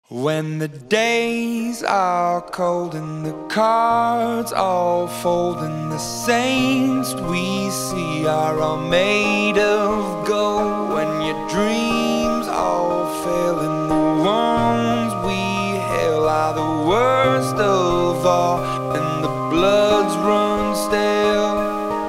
When the days are cold and the cards all fold and the saints we see are all made of gold, when your dreams all fail and the ones we hail are the worst of all and the bloods run stale,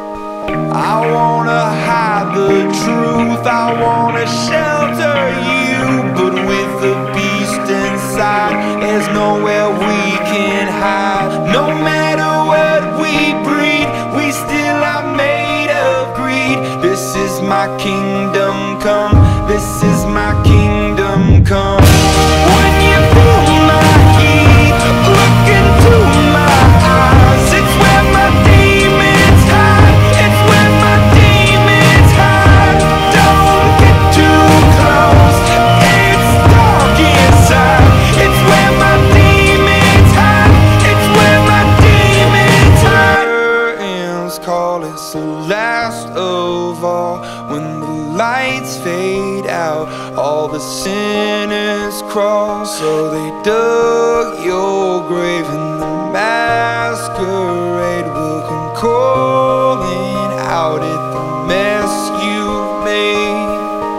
I wanna hide the truth, I wanna shelter you, but with the beast inside, there's nowhere we can hide. No matter what we breed, we still are made of greed. This is my kingdom come, this is my kingdom come. When you feel my heat, look into my eyes, it's where my demons hide, it's where my demons hide. Don't get too close, it's dark inside, it's where my demons hide, it's where my demons hide. Curtains call, it's the last of all. When the lights fade out, all the sinners crawl. So they dug your grave and the masquerade will come calling out at the mess you've made.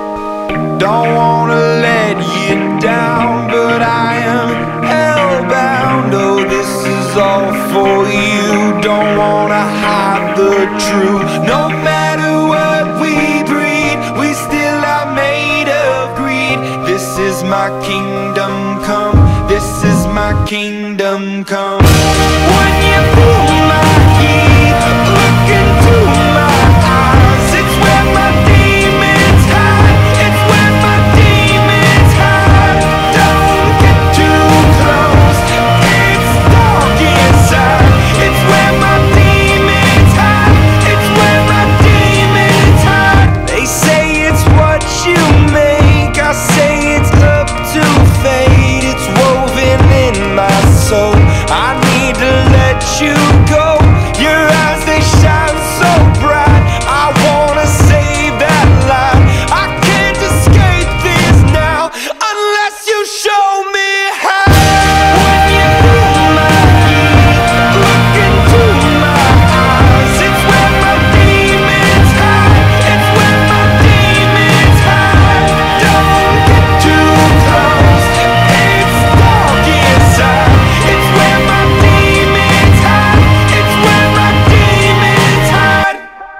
Don't wanna let you down, but I am hellbound. Oh, this is all for you. Don't wanna hide the truth. No matter what we breed, we still are made of greed. This is my kingdom come, this is my kingdom come. When you feel my heat, look into my eyes, it's where my demons hide, it's where my demons hide. Don't get too close, it's dark inside, it's where my demons hide, it's where my demons hide. They say it's what you make, I say it's up to fate. It's woven in my soul, I need to let you go. Your eyes, they shine so bright, I wanna save that light. I can't escape this now unless you show me how. When you feel my heat, look into my eyes, it's where my demons hide, it's where my demons hide. Don't get too close, it's dark inside, it's where my demons hide, it's where my demons hide.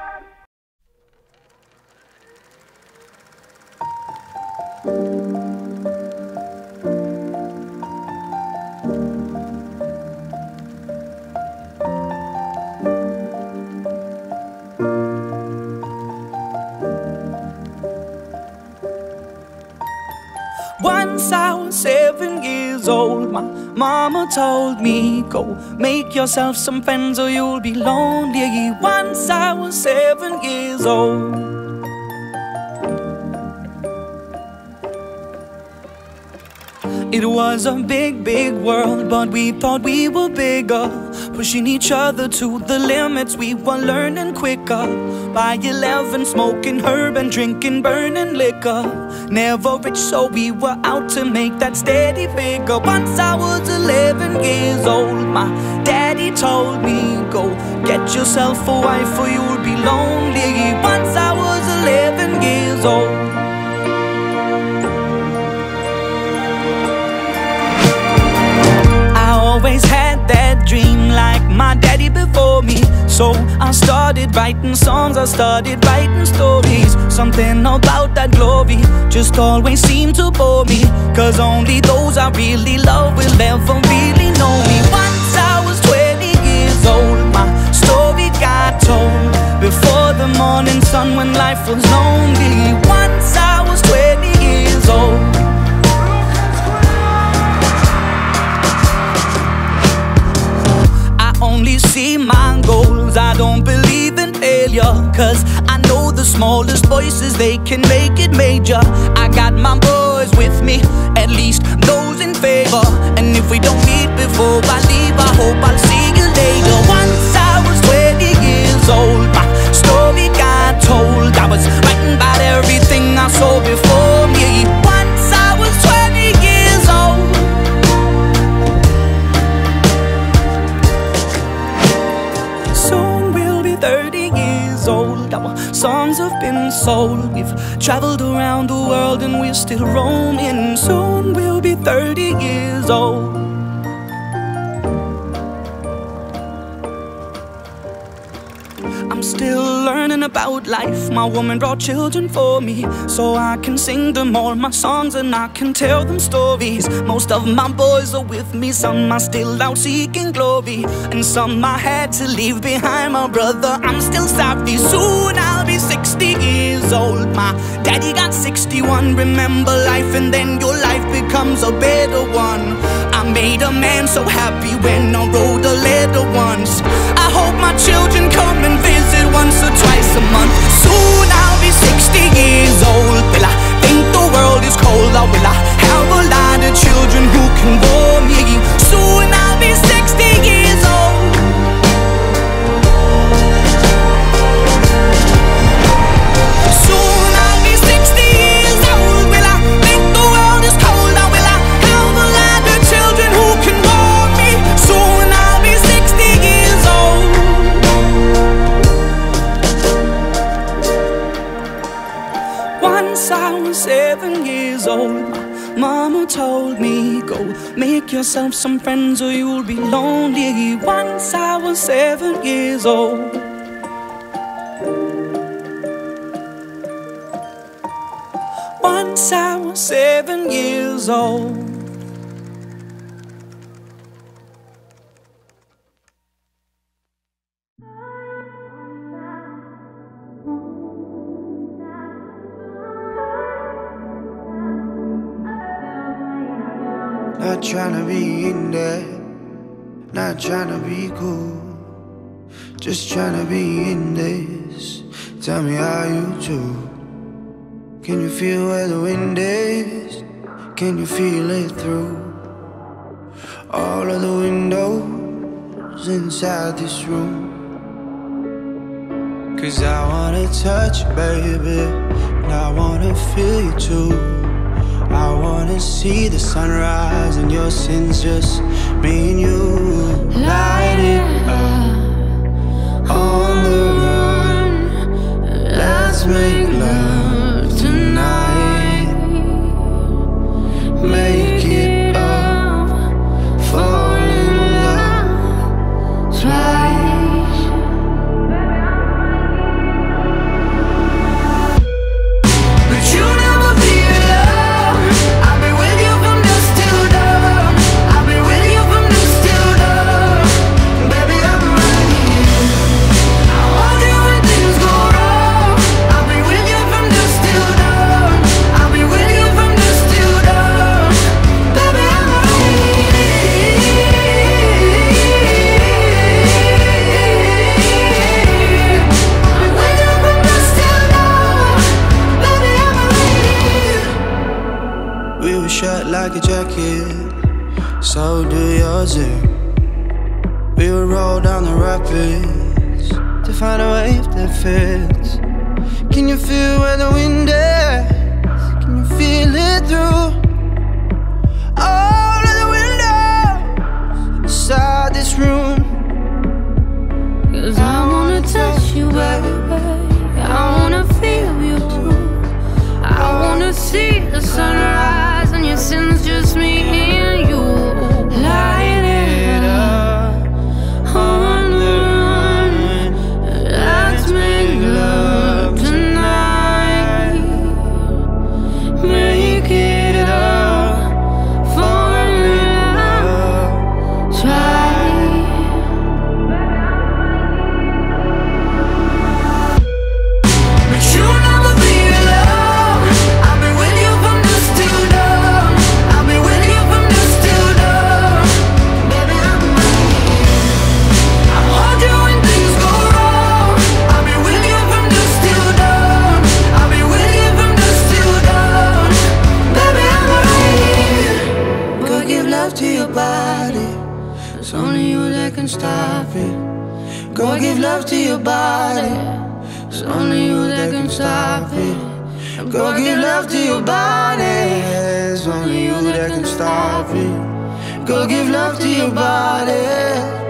Once I was 7 years old, my mama told me, go make yourself some friends or you'll be lonely. Once I was 7 years old. It was a big, big world, but we thought we were bigger, pushing each other to the limits. We were learning quicker. By 11, smoking herb and drinking burning liquor. Never rich, so we were out to make that steady figure. Once I was 11 years old, my daddy told me, go get yourself a wife or you'll be lonely. Once I was 11 years old. Always had that dream like my daddy before me, so I started writing songs, I started writing stories. Something about that glory just always seemed to bore me, cause only those I really love will ever really know me. Once I was 20 years old, my story got told before the morning sun when life was lonely. Once I was 20 years old. Only see my goals, I don't believe in failure, cause I know the smallest voices, they can make it major. I got my boys with me, at least those in favor, and if we don't meet before I leave, I hope I'll see you later. Once I was 20 years old, my story got told. I was writing about everything I saw before me. Once I was 20 years old. songs have been sold. We've traveled around the world and we're still roaming. Soon we'll be 30 years old. I'm still learning about life. My woman brought children for me, so I can sing them all my songs and I can tell them stories. Most of my boys are with me, some are still out seeking glory, and some I had to leave behind. My brother, I'm still sorry. Soon I'll be 60 years old. My daddy got 61. Remember life and then your life becomes a better one. I made a man so happy when I wrote a letter once. I hope my children come and visit once or twice a month. Soon I'll be 60 years old. Will I think the world is cold, or will I have a lot of children who can bore me? Soon I'll be 60 years old. Soon I'll be 60 years old. Will I think the world is cold, or will I have a lot of children who can bore me? Soon I'll be 60 years old. Once I was 7 years old, my mama told me, go make yourself some friends or you'll be lonely. Once I was 7 years old. Once I was 7 years old. Not tryna be in there, not tryna be cool, just tryna be in this. Tell me how you do. Can you feel where the wind is? Can you feel it through all of the windows inside this room? 'Cause I wanna touch you, baby, and I wanna feel you too. I wanna see the sunrise and your sins, just me and you. Light it up on the run. Let's make love tonight. Make it up, fall in love twice. But you never be alone. I'll be with you from dusk till dawn. I'll be with you from dusk till dawn. Baby, I'm right here. I want you when things go wrong. I'll be with you from dusk till dawn. I'll be with you from dusk till dawn. Baby, I'm right here. I'll be with you from dusk till dawn. Baby, I'm right here. We were shut like a jacket, so do yours. We would roll down the rapids to find a wave that fits. Can you feel where the wind is? Can you feel it through all of the windows inside this room? 'Cause I wanna touch you, baby. I wanna feel you too. I wanna see the sunrise and your sins, just me and you. Light it up on the run. Let's make love tonight. Make it up, fall in love twice. But you'll never be alone. I'll be with you from dusk till dawn. I'll be with you from dusk till dawn. Baby, I'm right here. I hold you when things go wrong. I'll be with you from dusk till dawn. I'll be with you from dusk till dawn. Baby, I'm right here. Go give love to your body. It's only you that can stop it. Go give love to your body. It's only you that can stop it. Go give love to your body. It's only you that can stop it. Go give love to your body.